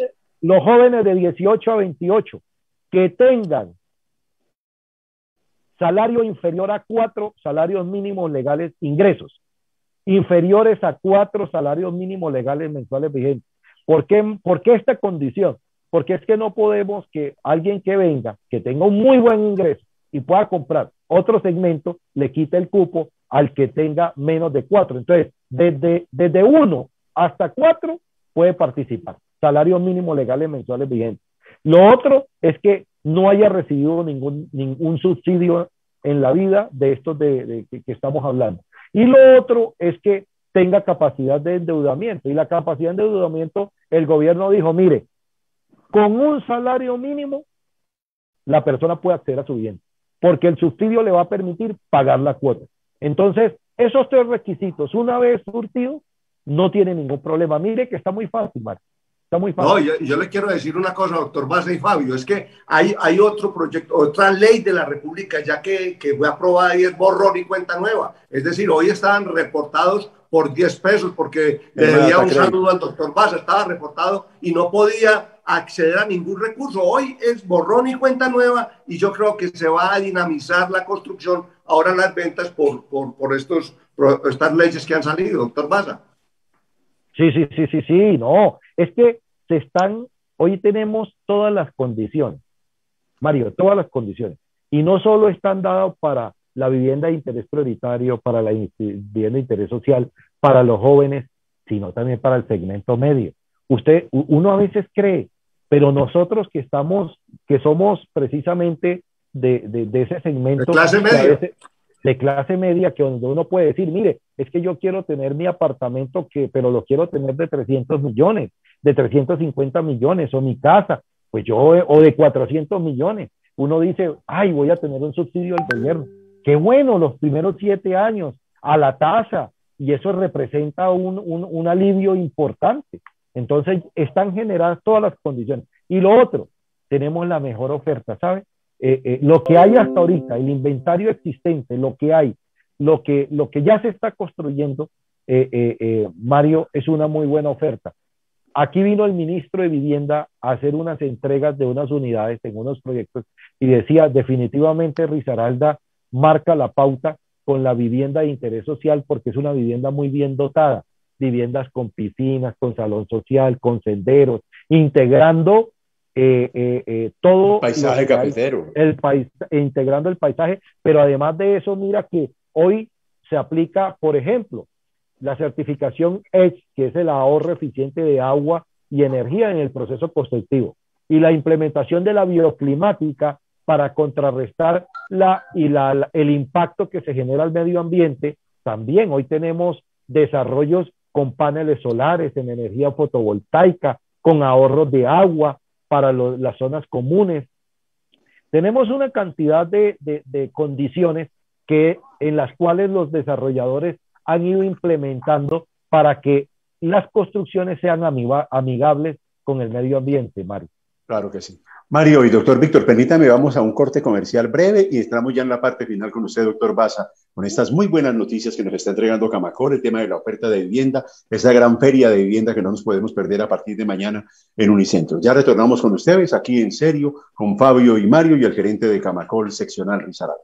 los jóvenes de dieciocho a veintiocho que tengan salario inferior a cuatro salarios mínimos legales, ingresos inferiores a cuatro salarios mínimos legales mensuales vigentes. ¿Por qué, ¿Por qué esta condición? Porque es que no podemos que alguien que venga, que tenga un muy buen ingreso y pueda comprar otro segmento, le quite el cupo al que tenga menos de cuatro. Entonces, desde, desde uno hasta cuatro puede participar. Salarios mínimos legales mensuales vigentes. Lo otro es que no haya recibido ningún, ningún subsidio en la vida de estos de, de, de que estamos hablando. Y lo otro es que tenga capacidad de endeudamiento. Y la capacidad de endeudamiento, el gobierno dijo, mire, con un salario mínimo, la persona puede acceder a su vivienda, porque el subsidio le va a permitir pagar la cuota. Entonces, esos tres requisitos, una vez surtido, no tiene ningún problema. Mire que está muy fácil, Marco. Está muy fácil. No, yo, yo le quiero decir una cosa, doctor Baza y Fabio, es que hay, hay otro proyecto, otra ley de la República ya que, que fue aprobada y es borrón y cuenta nueva. Es decir, hoy estaban reportados por diez pesos porque le debía un saludo al doctor Baza, estaba reportado y no podía acceder a ningún recurso. Hoy es borrón y cuenta nueva y yo creo que se va a dinamizar la construcción ahora en las ventas por, por, por, estos, por estas leyes que han salido, doctor Baza. Sí, sí, sí, sí, sí, no, es que se están, hoy tenemos todas las condiciones, Mario, todas las condiciones, y no solo están dadas para la vivienda de interés prioritario, para la vivienda de interés social, para los jóvenes, sino también para el segmento medio. Usted, uno a veces cree, pero nosotros que estamos, que somos precisamente de, de, de ese segmento de clase media, veces, de clase media, que donde uno puede decir, mire, es que yo quiero tener mi apartamento, que, pero lo quiero tener de trescientos millones, de trescientos cincuenta millones, o mi casa, pues yo, o de cuatrocientos millones. uno dice, ay, voy a tener un subsidio del gobierno. Qué bueno, los primeros siete años a la tasa, y eso representa un, un, un alivio importante. Entonces, están generadas todas las condiciones. Y lo otro, tenemos la mejor oferta, ¿sabe? Eh, eh, lo que hay hasta ahorita, el inventario existente, lo que hay, lo que, lo que ya se está construyendo, eh, eh, eh, Mario, es una muy buena oferta. Aquí vino el ministro de Vivienda a hacer unas entregas de unas unidades en unos proyectos y decía, definitivamente Risaralda marca la pauta con la vivienda de interés social porque es una vivienda muy bien dotada, viviendas con piscinas, con salón social, con senderos, integrando eh, eh, eh, todo el paisaje cafetero, el pais integrando el paisaje, pero además de eso, mira que hoy se aplica, por ejemplo, la certificación E D G E, que es el ahorro eficiente de agua y energía en el proceso constructivo, y la implementación de la bioclimática para contrarrestar la, y la, la, el impacto que se genera al medio ambiente. También hoy tenemos desarrollos con paneles solares en energía fotovoltaica, con ahorros de agua para lo, las zonas comunes. Tenemos una cantidad de, de, de condiciones que, en las cuales los desarrolladores han ido implementando para que las construcciones sean amiga, amigables con el medio ambiente, Mario. Claro que sí. Mario y doctor Víctor, permítame, vamos a un corte comercial breve y estamos ya en la parte final con usted, doctor Baza, con estas muy buenas noticias que nos está entregando Camacol, el tema de la oferta de vivienda, esa gran feria de vivienda que no nos podemos perder a partir de mañana en Unicentro. Ya retornamos con ustedes aquí en serio, con Fabio y Mario y el gerente de Camacol seccional Risaralda.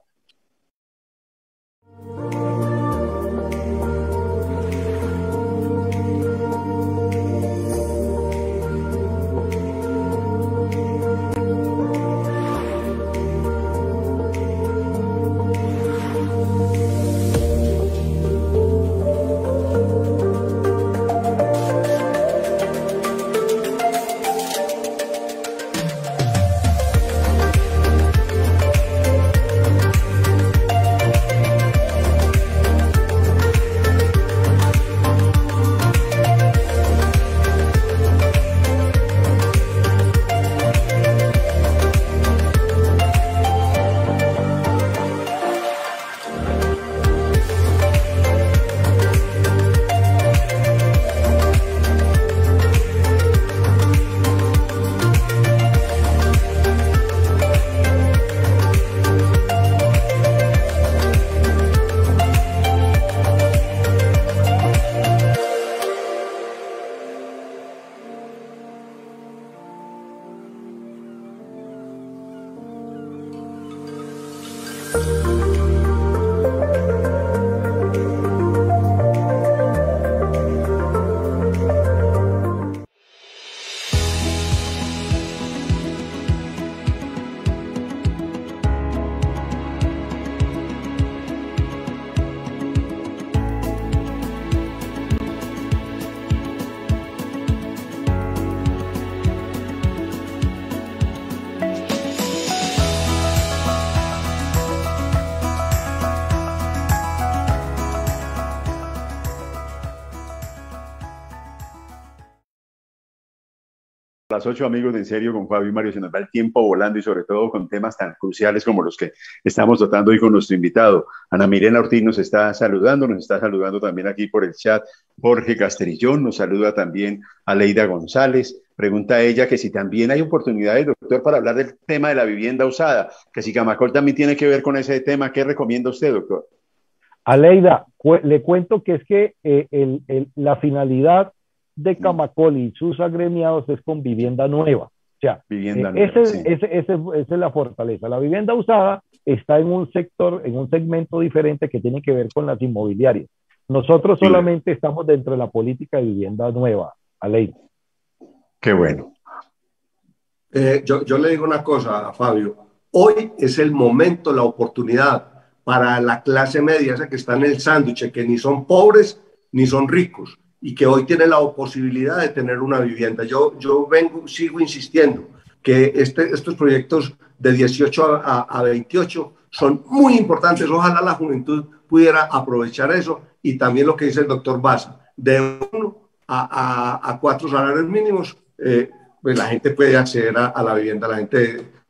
Las ocho, amigos de En Serio con Fabio y Mario, se nos va el tiempo volando y sobre todo con temas tan cruciales como los que estamos tratando hoy con nuestro invitado. Ana Milena Ortiz nos está saludando, nos está saludando también aquí por el chat. Jorge Castrillón nos saluda también a Leida González. Pregunta a ella que si también hay oportunidades, doctor, para hablar del tema de la vivienda usada, que si Camacol también tiene que ver con ese tema. ¿Qué recomienda usted, doctor? A Leida, le cuento que es que eh, el, el, la finalidad de Camacol y sus agremiados es con vivienda nueva. O sea, vivienda eh, nueva, ese, sí. ese, ese, esa es la fortaleza. La vivienda usada está en un sector, en un segmento diferente que tiene que ver con las inmobiliarias. Nosotros solamente sí. estamos dentro de la política de vivienda nueva, a ley. Qué bueno. Eh, yo, yo le digo una cosa a Fabio. Hoy es el momento, la oportunidad para la clase media, esa que está en el sándwich, que ni son pobres ni son ricos, y que hoy tiene la posibilidad de tener una vivienda. Yo, yo vengo, sigo insistiendo que este, estos proyectos de dieciocho a, a veintiocho son muy importantes. Ojalá la juventud pudiera aprovechar eso, y también lo que dice el doctor Baza, de uno a, a, a cuatro salarios mínimos, eh, pues la gente puede acceder a, a la vivienda. La gente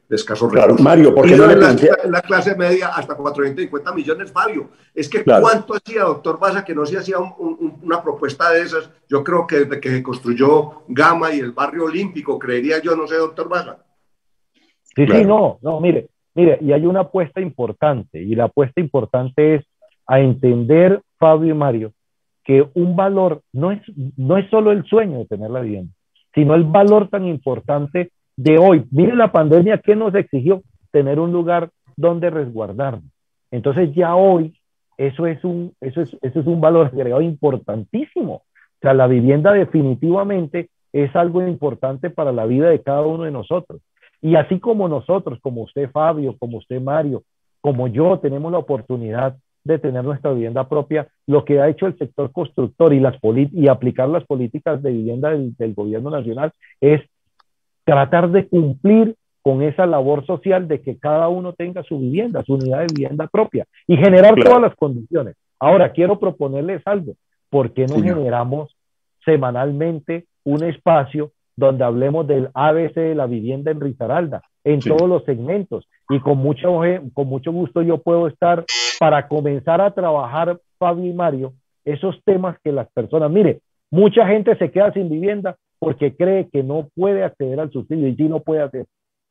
de escasos claro, recursos. Mario, ¿por qué y no le en plantea? la, en la clase media hasta cuatrocientos cincuenta millones, Fabio. Es que Claro. ¿cuánto hacía, doctor Baza, que no se hacía un, un, una propuesta de esas? Yo creo que desde que se construyó Gama y el barrio olímpico, creería yo, no sé, doctor Baza. Sí, Claro. sí, no, no, mire, mire, y hay una apuesta importante, y la apuesta importante es a entender, Fabio y Mario, que un valor no es, no es solo el sueño de tener la vivienda, sino el valor tan importante de hoy. Mire la pandemia que nos exigió tener un lugar donde resguardarnos. Entonces ya hoy eso es un, eso es, eso es un valor agregado importantísimo. O sea, la vivienda definitivamente es algo importante para la vida de cada uno de nosotros. Y así como nosotros, como usted Fabio, como usted Mario, como yo, tenemos la oportunidad de tener nuestra vivienda propia, lo que ha hecho el sector constructor y, las y aplicar las políticas de vivienda del, del gobierno nacional es tratar de cumplir con esa labor social de que cada uno tenga su vivienda, su unidad de vivienda propia y generar claro. todas las condiciones. Ahora, quiero proponerles algo. ¿Por qué no Señor. generamos semanalmente un espacio donde hablemos del A B C de la vivienda en Risaralda, en sí. todos los segmentos? Y con mucho, con mucho gusto yo puedo estar para comenzar a trabajar, Fabio y Mario, esos temas que las personas, mire, mucha gente se queda sin vivienda porque cree que no puede acceder al subsidio y sí no puede hacer.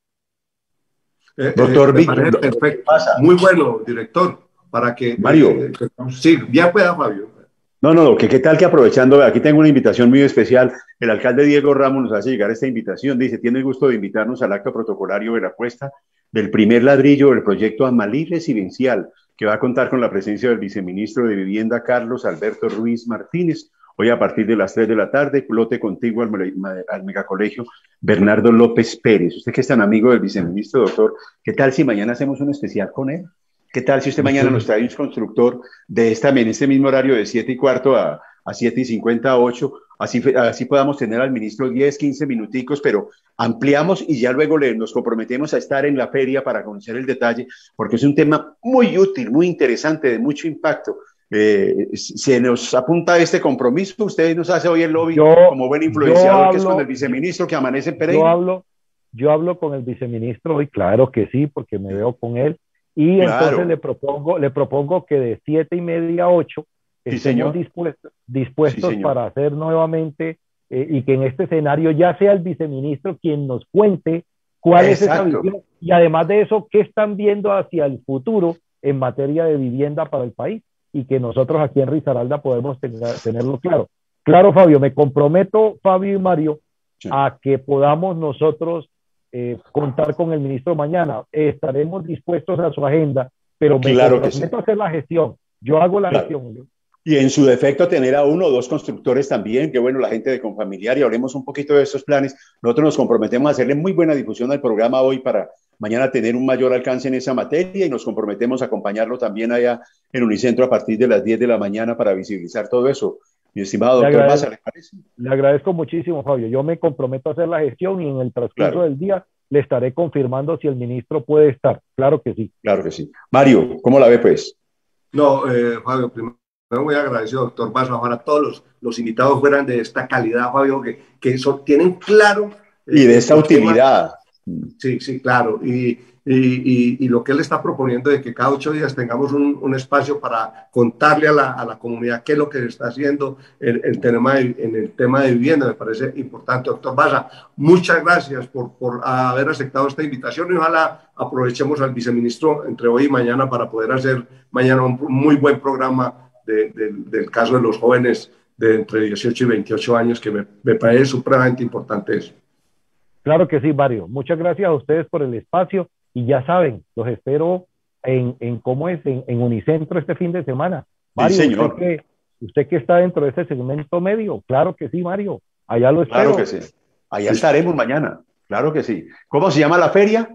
Eh, Doctor eh, Víctor, perfecto. Muy bueno, director, para que... Mario. Eh, sí, bien pueda, Fabio. No, no, que qué tal que aprovechando, aquí tengo una invitación muy especial, el alcalde Diego Ramos nos hace llegar esta invitación, dice, tiene el gusto de invitarnos al acto protocolario de la puesta del primer ladrillo del proyecto Amalí Residencial, que va a contar con la presencia del viceministro de Vivienda, Carlos Alberto Ruiz Martínez, hoy a partir de las tres de la tarde, lote contiguo al, al megacolegio Bernardo López Pérez. Usted que es tan amigo del viceministro, doctor, ¿qué tal si mañana hacemos un especial con él? ¿Qué tal si usted mañana nos trae un constructor de esta, en este mismo horario de siete y cuarto a, a siete y cincuenta a ocho? Así, así podamos tener al ministro diez, quince minuticos, pero ampliamos y ya luego le, nos comprometemos a estar en la feria para conocer el detalle, porque es un tema muy útil, muy interesante, de mucho impacto. Eh, se nos apunta este compromiso, usted nos hace hoy el lobby yo, como buen influenciador hablo, que es con el viceministro que amanece en Pereira. Yo hablo, yo hablo con el viceministro hoy, claro que sí, porque me veo con él. Y claro. entonces le propongo, le propongo que de siete y media a ocho sí, estemos dispuestos, dispuestos sí, para hacer nuevamente eh, y que en este escenario ya sea el viceministro quien nos cuente cuál Exacto. es esa visión y además de eso, qué están viendo hacia el futuro en materia de vivienda para el país y que nosotros aquí en Risaralda podemos tener, tenerlo claro. Claro, Fabio, me comprometo, Fabio y Mario, sí. a que podamos nosotros Eh, contar con el ministro mañana. Eh, estaremos dispuestos a su agenda, pero me claro comprometo sí. a hacer la gestión. Yo hago la claro. gestión. Y en su defecto tener a uno o dos constructores también, que bueno, la gente de Confamiliar, y hablemos un poquito de estos planes. Nosotros nos comprometemos a hacerle muy buena difusión al programa hoy para mañana tener un mayor alcance en esa materia y nos comprometemos a acompañarlo también allá en Unicentro a partir de las diez de la mañana para visibilizar todo eso. Mi estimado doctor le Baza, ¿le parece? Le agradezco muchísimo, Fabio. Yo me comprometo a hacer la gestión y en el transcurso claro. del día le estaré confirmando si el ministro puede estar. Claro que sí. Claro que sí. Mario, ¿cómo la ve, pues? No, eh, Fabio, primero muy agradecido, doctor Baza. Ojalá todos los, los invitados fueran de esta calidad, Fabio, que, que son, tienen claro... Eh, y de esta utilidad. Tema. Sí, sí, claro. Y... Y, y, y lo que él está proponiendo de que cada ocho días tengamos un, un espacio para contarle a la, a la comunidad qué es lo que está haciendo el, el tema de, en el tema de vivienda, me parece importante. Doctor Baza, muchas gracias por, por haber aceptado esta invitación y ojalá aprovechemos al viceministro entre hoy y mañana para poder hacer mañana un muy buen programa de, de, del caso de los jóvenes de entre dieciocho y veintiocho años, que me, me parece supremamente importante eso. Claro que sí, Mario. Muchas gracias a ustedes por el espacio. Y ya saben, los espero en, en cómo es, en, en Unicentro este fin de semana. Mario, sí, señor. Usted, que, usted que está dentro de ese segmento medio, claro que sí, Mario. Allá lo espero. Claro que sí. Allá sí. estaremos mañana. Claro que sí. ¿Cómo se llama la feria?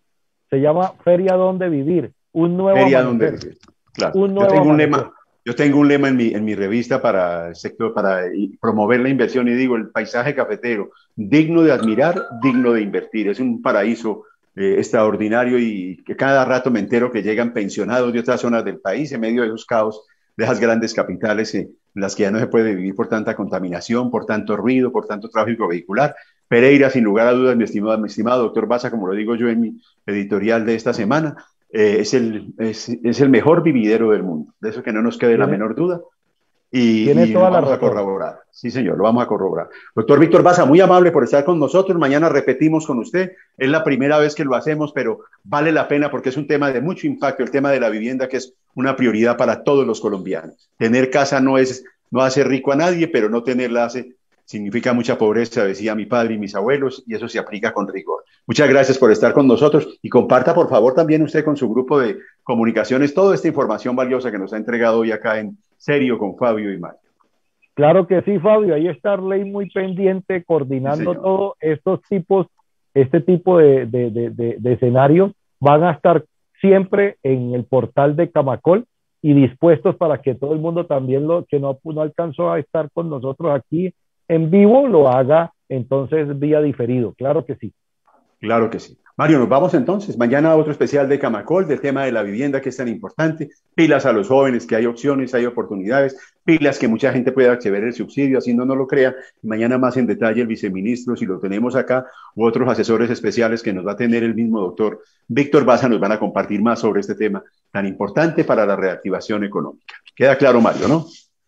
Se llama Feria Donde Vivir. Un nuevo Feria Donde Vivir. Claro. Un nuevo Yo tengo un lema. Yo tengo un lema en mi, en mi revista para el sector, para promover la inversión y digo, el paisaje cafetero, digno de admirar, digno de invertir. Es un paraíso Eh, extraordinario y que cada rato me entero que llegan pensionados de otras zonas del país en medio de esos caos, de esas grandes capitales eh, en las que ya no se puede vivir por tanta contaminación, por tanto ruido, por tanto tráfico vehicular. Pereira, sin lugar a dudas, mi estimado, mi estimado doctor Baza, como lo digo yo en mi editorial de esta semana, eh, es, el, es, es el mejor vividero del mundo, de eso que no nos quede la menor duda. Y, y lo vamos a corroborar. Sí, señor, lo vamos a corroborar. Doctor Víctor Baza, muy amable por estar con nosotros. Mañana repetimos con usted. Es la primera vez que lo hacemos, pero vale la pena porque es un tema de mucho impacto, el tema de la vivienda, que es una prioridad para todos los colombianos. Tener casa no es, no hace rico a nadie, pero no tenerla hace, significa mucha pobreza, decía mi padre y mis abuelos, y eso se aplica con rigor. Muchas gracias por estar con nosotros y comparta, por favor, también usted con su grupo de comunicaciones toda esta información valiosa que nos ha entregado hoy acá en Serio con Fabio y Mario. Claro que sí, Fabio, ahí está Arley muy pendiente, coordinando sí, todo estos tipos, este tipo de, de, de, de, de escenarios van a estar siempre en el portal de Camacol y dispuestos para que todo el mundo también lo que no, no alcanzó a estar con nosotros aquí en vivo lo haga entonces vía diferido, claro que sí. Claro que sí. Mario, nos vamos entonces. Mañana otro especial de Camacol, del tema de la vivienda que es tan importante. Pilas a los jóvenes, que hay opciones, hay oportunidades. Pilas que mucha gente pueda acceder al subsidio, así no, no lo crean. Mañana más en detalle el viceministro, si lo tenemos acá, u otros asesores especiales que nos va a tener el mismo doctor Víctor Baza, nos van a compartir más sobre este tema tan importante para la reactivación económica. Queda claro, Mario, ¿no?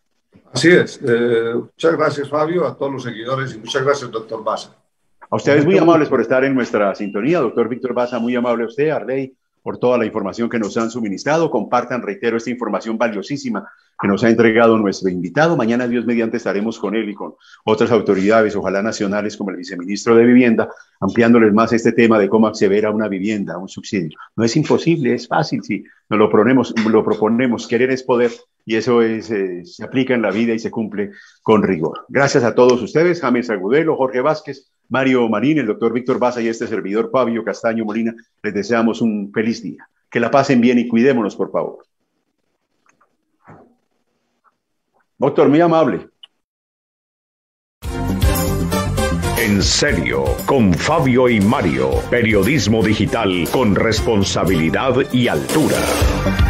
Así es. Eh, muchas gracias, Fabio, a todos los seguidores y muchas gracias, doctor Baza. A ustedes muy amables por estar en nuestra sintonía. Doctor Víctor Baza, muy amable a usted, Arley, por toda la información que nos han suministrado. Compartan, reitero, esta información valiosísima que nos ha entregado nuestro invitado. Mañana, Dios mediante, estaremos con él y con otras autoridades, ojalá nacionales, como el viceministro de Vivienda, ampliándoles más este tema de cómo acceder a una vivienda, a un subsidio. No es imposible, es fácil, si nos lo proponemos, lo proponemos. Querer es poder y eso es, eh, se aplica en la vida y se cumple con rigor. Gracias a todos ustedes, James Agudelo, Jorge Vázquez, Mario Marín, el doctor Víctor Baza y este servidor Fabio Castaño Molina. Les deseamos un feliz día. Que la pasen bien y cuidémonos, por favor. Doctor, muy amable. En Serio, con Fabio y Mario. Periodismo digital con responsabilidad y altura.